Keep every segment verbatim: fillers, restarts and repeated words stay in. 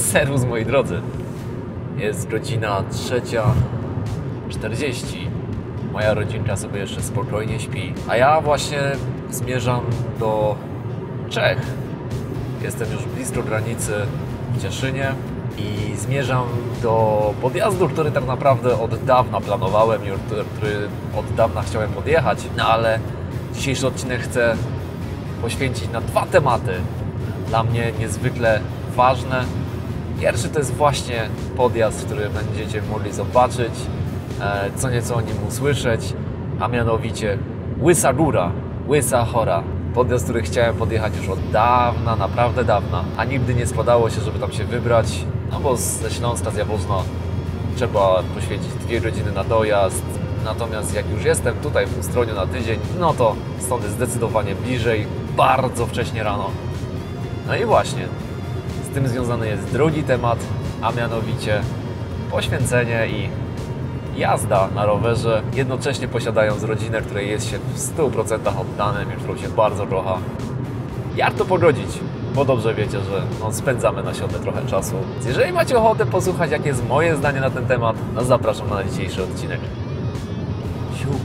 Serwus, moi drodzy. Jest godzina trzecia czterdzieści. Moja rodzinka sobie jeszcze spokojnie śpi, a ja właśnie zmierzam do Czech. Jestem już blisko granicy w Cieszynie i zmierzam do podjazdu, który tak naprawdę od dawna planowałem i który od dawna chciałem podjechać, no ale dzisiejszy odcinek chcę poświęcić na dwa tematy dla mnie niezwykle ważne. Pierwszy to jest właśnie podjazd, który będziecie mogli zobaczyć, co nieco o nim usłyszeć, a mianowicie Łysa Góra, Łysa Hora. Podjazd, który chciałem podjechać już od dawna, naprawdę dawna, a nigdy nie składało się, żeby tam się wybrać, no bo ze Śląska, z Jaworzna trzeba poświęcić dwie godziny na dojazd. Natomiast jak już jestem tutaj w Ustroniu na tydzień, no to stąd jest zdecydowanie bliżej, bardzo wcześnie rano. No i właśnie, z tym związany jest drugi temat, a mianowicie poświęcenie i jazda na rowerze, jednocześnie posiadając rodzinę, której jest się w stu procentach oddanym i którą się bardzo kocha. Jak to pogodzić? Bo dobrze wiecie, że no, spędzamy na siodle trochę czasu. Więc jeżeli macie ochotę posłuchać, jakie jest moje zdanie na ten temat, no zapraszam na dzisiejszy odcinek. Siup.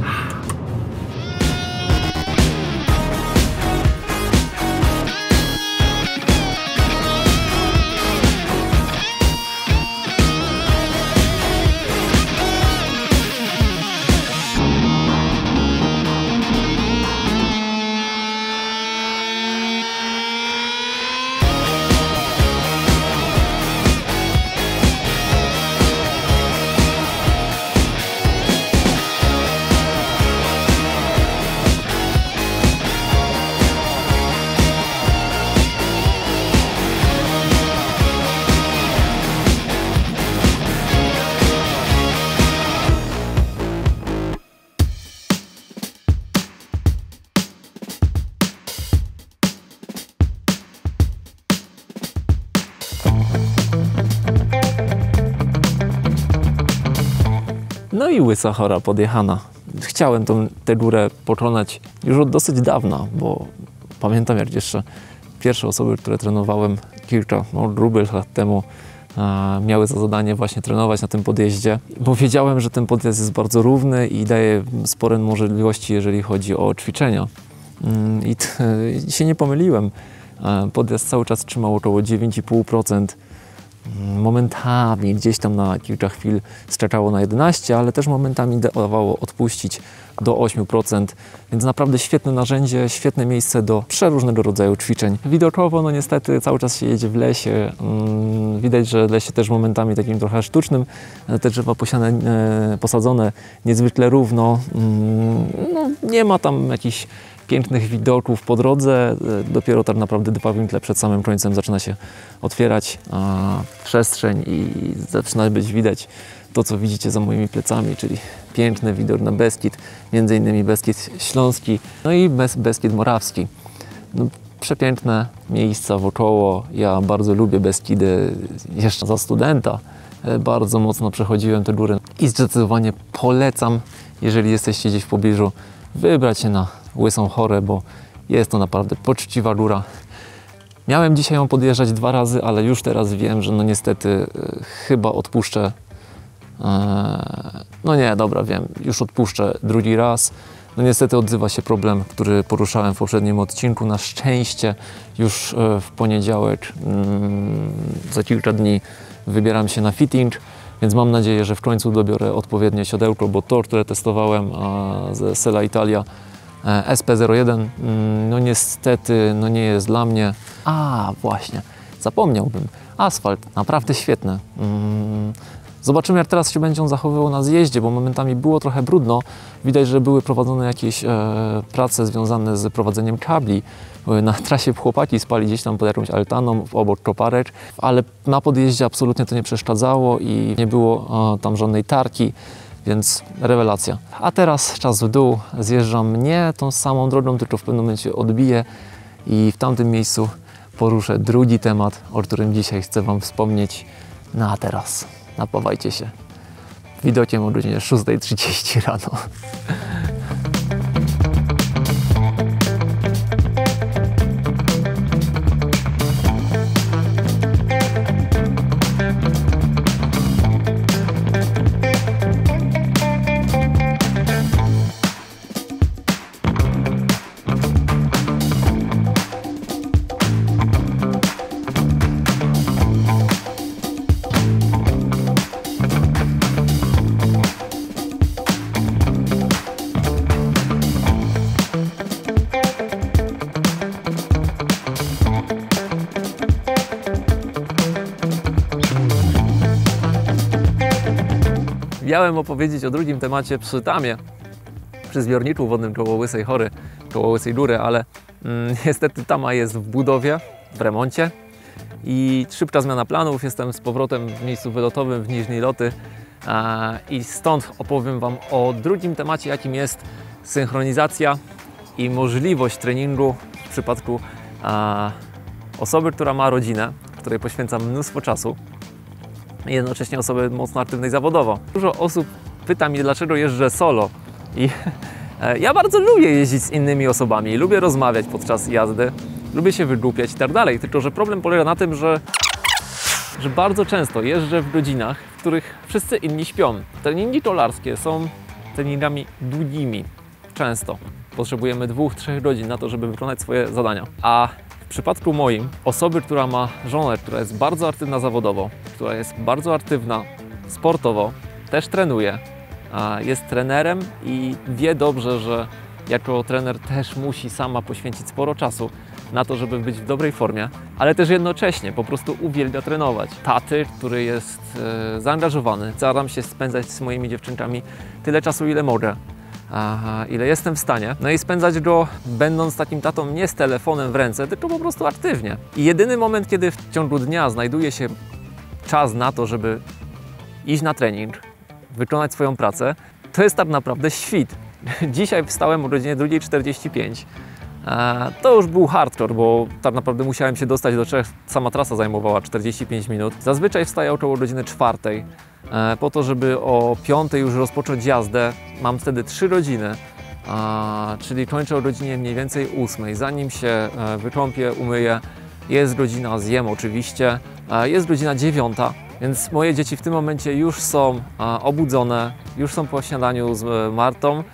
No i Łysa Hora podjechana. Chciałem tą, tę górę pokonać już od dosyć dawna, bo pamiętam, jak jeszcze pierwsze osoby, które trenowałem kilka, no grubych lat temu, a, miały za zadanie właśnie trenować na tym podjeździe, bo wiedziałem, że ten podjazd jest bardzo równy i daje spore możliwości, jeżeli chodzi o ćwiczenia. I t, się nie pomyliłem. Podjazd cały czas trzymał około dziewięć i pół procent. Momentami gdzieś tam na kilka chwil skakało na jedenaście, ale też momentami dawało odpuścić do ośmiu procent, więc naprawdę świetne narzędzie, świetne miejsce do przeróżnego rodzaju ćwiczeń. Widokowo, no niestety cały czas się jedzie w lesie, widać, że lesie też momentami takim trochę sztucznym, te drzewa posiane, posadzone niezwykle równo, no, nie ma tam jakichś pięknych widoków po drodze, dopiero tak naprawdę dwa wintle przed samym końcem zaczyna się otwierać a, przestrzeń i zaczyna być widać to, co widzicie za moimi plecami, czyli piękny widok na Beskid, między innymi Beskid Śląski, no i Bes Beskid Morawski. No, przepiękne miejsca wokoło, ja bardzo lubię Beskidy, jeszcze za studenta bardzo mocno przechodziłem te góry i zdecydowanie polecam, jeżeli jesteście gdzieś w pobliżu, wybrać się na Łysą Horę, bo jest to naprawdę poczciwa góra. Miałem dzisiaj ją podjeżdżać dwa razy, ale już teraz wiem, że no niestety e, chyba odpuszczę. E, no nie, dobra, wiem, już odpuszczę drugi raz. No niestety odzywa się problem, który poruszałem w poprzednim odcinku. Na szczęście już e, w poniedziałek, mm, za kilka dni wybieram się na fitting, więc mam nadzieję, że w końcu dobiorę odpowiednie siodełko, bo to, które testowałem a, ze Sella Italia S P zero jeden, no niestety no nie jest dla mnie. A właśnie, zapomniałbym. Asfalt, naprawdę świetny. Zobaczymy, jak teraz się będzie on zachowywał na zjeździe, bo momentami było trochę brudno. Widać, że były prowadzone jakieś e, prace związane z prowadzeniem kabli. Na trasie chłopaki spali gdzieś tam pod jakąś altaną, obok koparek, ale na podjeździe absolutnie to nie przeszkadzało i nie było e, tam żadnej tarki. Więc rewelacja. A teraz czas w dół. Zjeżdżam nie tą samą drogą, tylko w pewnym momencie odbiję i w tamtym miejscu poruszę drugi temat, o którym dzisiaj chcę Wam wspomnieć. No a teraz napawajcie się widokiem o godzinie szóstej trzydzieści rano. Miałem opowiedzieć o drugim temacie przy Tamie, przy zbiorniczu wodnym koło Łysej Hory, koło Łysej Góry, ale mm, niestety Tama jest w budowie, w remoncie i szybka zmiana planów. Jestem z powrotem w miejscu wylotowym w Niżnej Loty a, i stąd opowiem Wam o drugim temacie, jakim jest synchronizacja i możliwość treningu w przypadku a, osoby, która ma rodzinę, której poświęca mnóstwo czasu i jednocześnie osoby mocno aktywnej zawodowo. Dużo osób pyta mnie, dlaczego jeżdżę solo i ja bardzo lubię jeździć z innymi osobami, lubię rozmawiać podczas jazdy, lubię się wygłupiać i tak dalej, tylko że problem polega na tym, że, że bardzo często jeżdżę w godzinach, w których wszyscy inni śpią. Treningi kolarskie są treningami długimi, często. Potrzebujemy dwóch, trzech godzin na to, żeby wykonać swoje zadania. A w przypadku moim, osoby, która ma żonę, która jest bardzo aktywna zawodowo, która jest bardzo aktywna sportowo, też trenuje, jest trenerem i wie dobrze, że jako trener też musi sama poświęcić sporo czasu na to, żeby być w dobrej formie, ale też jednocześnie po prostu uwielbia trenować. Taty, który jest e, zaangażowany, staram się spędzać z moimi dziewczynkami tyle czasu, ile mogę, a, ile jestem w stanie. No i spędzać go będąc takim tatą nie z telefonem w ręce, tylko po prostu aktywnie. I jedyny moment, kiedy w ciągu dnia znajduje się czas na to, żeby iść na trening, wykonać swoją pracę, to jest tak naprawdę świt. Dzisiaj wstałem o godzinie drugiej czterdzieści pięć. To już był hardcore, bo tak naprawdę musiałem się dostać do Czech. Sama trasa zajmowała czterdzieści pięć minut. Zazwyczaj wstaję około godziny czwartej, po to, żeby o piątej już rozpocząć jazdę. Mam wtedy trzy godziny, czyli kończę o godzinie mniej więcej ósmej. Zanim się wykąpię, umyję, jest godzina, zjem oczywiście, jest godzina dziewiąta. Więc moje dzieci w tym momencie już są obudzone, już są po śniadaniu z Martą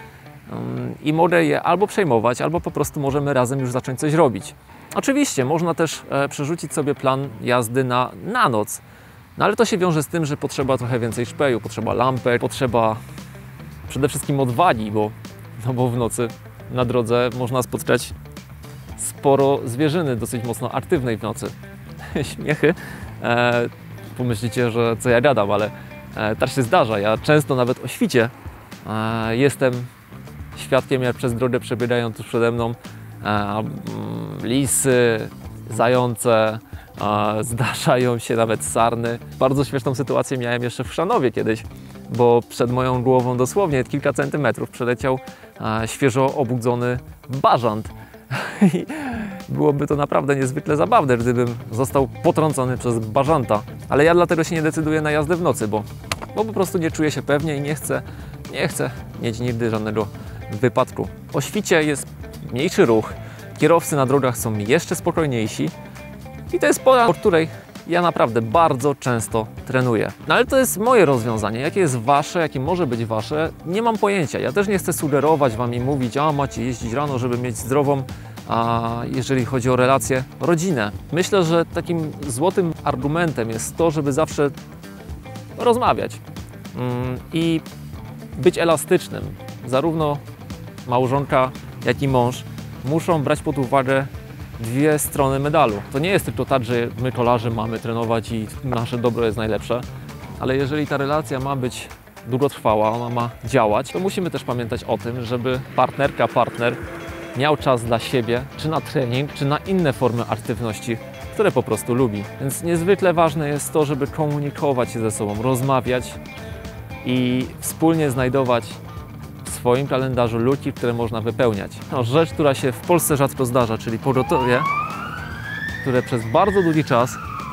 i mogę je albo przejmować, albo po prostu możemy razem już zacząć coś robić. Oczywiście można też przerzucić sobie plan jazdy na, na noc, no ale to się wiąże z tym, że potrzeba trochę więcej szpeju, potrzeba lampek, potrzeba przede wszystkim odwagi, bo, no bo w nocy na drodze można spotkać sporo zwierzyny dosyć mocno aktywnej w nocy. Śmiechy. E, Pomyślicie, że co ja gadam, ale e, tak się zdarza. Ja często nawet o świcie e, jestem świadkiem, jak przez drogę przebiegają tuż przede mną e, lisy, zające, e, zdarzają się nawet sarny. Bardzo śmieszną sytuację miałem jeszcze w Chrzanowie kiedyś, bo przed moją głową dosłownie kilka centymetrów przeleciał e, świeżo obudzony bażant. I byłoby to naprawdę niezwykle zabawne, gdybym został potrącony przez bażanta. Ale ja dlatego się nie decyduję na jazdę w nocy, bo, bo po prostu nie czuję się pewnie i nie chcę, nie chcę mieć nigdy żadnego wypadku. O świcie jest mniejszy ruch, kierowcy na drogach są jeszcze spokojniejsi i to jest pora, po której ja naprawdę bardzo często trenuję. No ale to jest moje rozwiązanie. Jakie jest Wasze, jakie może być Wasze, nie mam pojęcia. Ja też nie chcę sugerować Wam i mówić, a macie jeździć rano, żeby mieć zdrową, a jeżeli chodzi o relację, rodzinę. Myślę, że takim złotym argumentem jest to, żeby zawsze rozmawiać mm, i być elastycznym. Zarówno małżonka, jak i mąż muszą brać pod uwagę dwie strony medalu. To nie jest tylko tak, że my kolarze mamy trenować i nasze dobro jest najlepsze, ale jeżeli ta relacja ma być długotrwała, ona ma działać, to musimy też pamiętać o tym, żeby partnerka, partner miał czas dla siebie, czy na trening, czy na inne formy aktywności, które po prostu lubi. Więc niezwykle ważne jest to, żeby komunikować się ze sobą, rozmawiać i wspólnie znajdować w swoim kalendarzu luki, które można wypełniać. No, rzecz, która się w Polsce rzadko zdarza, czyli pogotowie, które przez bardzo długi czas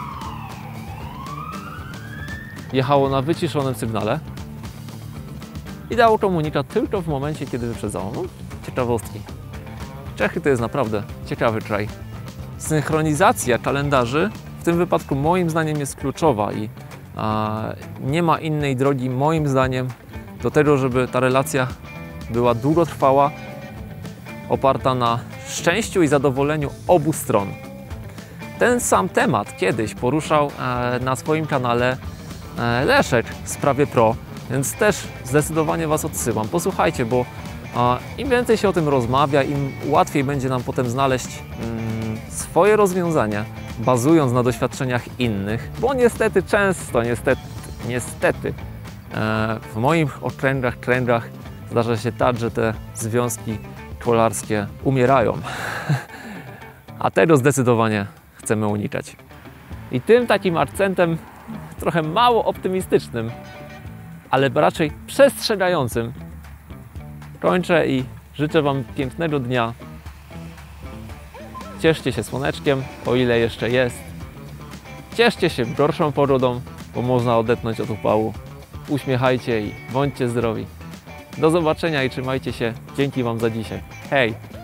jechało na wyciszonym sygnale i dało komunikat tylko w momencie, kiedy wyprzedzało. No, ciekawostki. Czechy to jest naprawdę ciekawy kraj. Synchronizacja kalendarzy w tym wypadku moim zdaniem jest kluczowa i a, nie ma innej drogi moim zdaniem do tego, żeby ta relacja była długotrwała, oparta na szczęściu i zadowoleniu obu stron. Ten sam temat kiedyś poruszał e, na swoim kanale e, Leszek w Sprawie Pro, więc też zdecydowanie Was odsyłam. Posłuchajcie, bo e, im więcej się o tym rozmawia, im łatwiej będzie nam potem znaleźć mm, swoje rozwiązania, bazując na doświadczeniach innych, bo niestety często, niestety, niestety W moich okręgach, kręgach zdarza się tak, że te związki czwolarskie umierają. A tego zdecydowanie chcemy unikać. I tym takim akcentem trochę mało optymistycznym, ale raczej przestrzegającym kończę i życzę Wam pięknego dnia. Cieszcie się słoneczkiem, o ile jeszcze jest. Cieszcie się gorszą pogodą, bo można odetchnąć od upału. Uśmiechajcie i bądźcie zdrowi. Do zobaczenia i trzymajcie się. Dzięki Wam za dzisiaj. Hej!